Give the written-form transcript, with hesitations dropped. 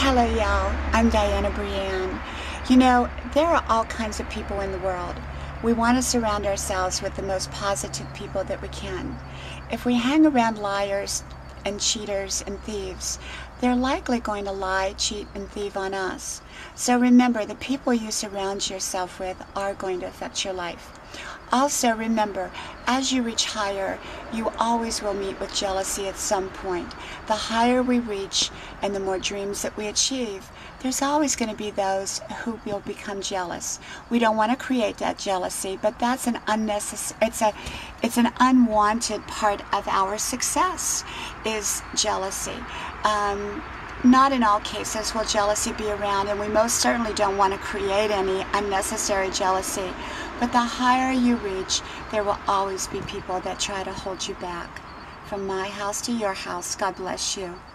Hello, y'all. I'm Diana Brienne. You know, there are all kinds of people in the world. We want to surround ourselves with the most positive people that we can. If we hang around liars and cheaters and thieves, they're likely going to lie, cheat, and thieve on us. So remember, the people you surround yourself with are going to affect your life. Also remember, as you reach higher, you always will meet with jealousy at some point. The higher we reach and the more dreams that we achieve, there's always going to be those who will become jealous. We don't want to create that jealousy, but that's an unnecessary, it's an unwanted part of our success, is jealousy. Not in all cases will jealousy be around, and we most certainly don't want to create any unnecessary jealousy. But the higher you reach, there will always be people that try to hold you back. From my house to your house, God bless you.